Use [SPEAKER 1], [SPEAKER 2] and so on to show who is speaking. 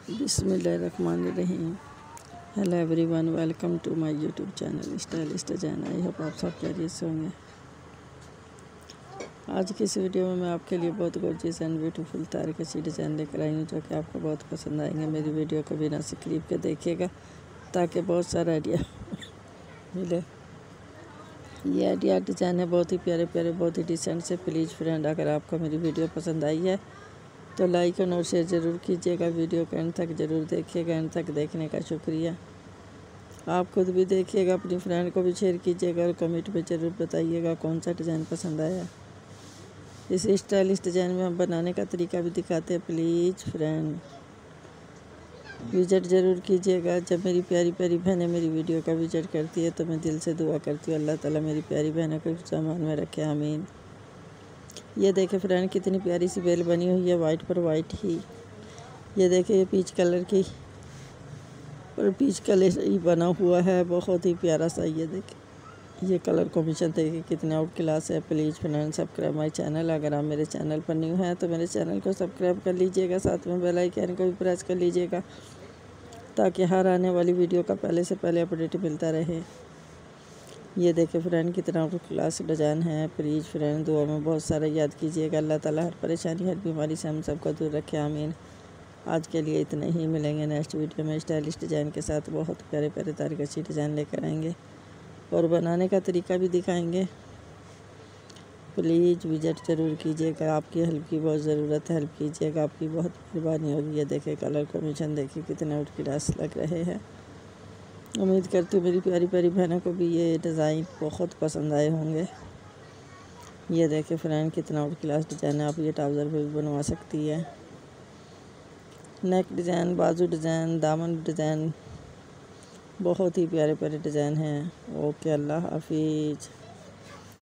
[SPEAKER 1] बिस्मिल्लाहिर्रहमानिर्रहीम। Hello everyone, welcome to my YouTube channel stylist design. I hope आप सब खैरियत से होंगे। आज की इस वीडियो में मैं आपके लिए बहुत गॉर्जियस एंड ब्यूटीफुल तारकशी डिज़ाइन लेकर आई हूँ, जो कि आपको बहुत पसंद आएंगे। मेरी वीडियो को बिना स्किप के देखिएगा ताकि बहुत सारा आइडिया मिले। ये आइडिया डिज़ाइन है बहुत ही प्यारे प्यारे, बहुत ही डिसेंट से। प्लीज़ फ्रेंड, अगर आपको मेरी वीडियो पसंद आई है तो लाइक और शेयर ज़रूर कीजिएगा। वीडियो को एंड तक ज़रूर देखिएगा। एंड तक देखने का शुक्रिया। आप खुद भी देखिएगा, अपनी फ्रेंड को भी शेयर कीजिएगा और कमेंट में ज़रूर बताइएगा कौन सा डिज़ाइन पसंद आया। इस स्टाइलिश डिज़ाइन में हम बनाने का तरीका भी दिखाते हैं। प्लीज़ फ्रेंड, विजिट ज़रूर कीजिएगा। जब मेरी प्यारी प्यारी बहनें मेरी वीडियो का विजिट करती है तो मैं दिल से दुआ करती हूँ अल्लाह ताला मेरी प्यारी बहनों को सामान में रखे, आमीन। ये देखे फ्रेंड, कितनी प्यारी सी बेल बनी हुई है, वाइट पर वाइट ही। ये देखे, ये पीच कलर की और पीच कलर ही बना हुआ है, बहुत ही प्यारा सा। ये देखे, ये कलर कॉम्बिनेशन देखे कितने आउट क्लास है। Please friend, subscribe my channel. अगर आप मेरे चैनल पर न्यू हैं तो मेरे चैनल को सब्सक्राइब कर लीजिएगा, साथ में बेल आइकन को भी प्रेस कर लीजिएगा ताकि हर आने वाली वीडियो का पहले से पहले अपडेट मिलता रहे। ये देखे फ्रेंड, कितना आउट क्लास डिज़ाइन है। प्लीज़ फ्रेंड, दुआ में बहुत सारा याद कीजिएगा। अल्लाह ताला हर परेशानी, हर बीमारी से हम सबको दूर रखे, आमीन। आज के लिए इतना ही। मिलेंगे नेक्स्ट वीडियो में स्टाइलिश डिज़ाइन के साथ। बहुत प्यारे प्यारे तारकशी डिज़ाइन लेकर आएंगे और बनाने का तरीका भी दिखाएंगे। प्लीज़ विजिट ज़रूर कीजिएगा। आपकी हेल्प की बहुत ज़रूरत है, हेल्प कीजिएगा, आपकी बहुत मेहरबानी होगी। ये देखे कलर कॉम्बिनेशन देखे कितने आउट क्लास लग रहे हैं। उम्मीद करती हूँ मेरी प्यारी प्यारी बहनों को भी ये डिज़ाइन बहुत पसंद आए होंगे। ये देखे फ्रेंड, कितना आउट क्लास डिज़ाइन है। आप ये ट्राउज़र भी बनवा सकती है। नेक डिज़ाइन, बाजू डिज़ाइन, दामन डिज़ाइन, बहुत ही प्यारे प्यारे डिज़ाइन हैं। ओके, अल्लाह हाफिज़।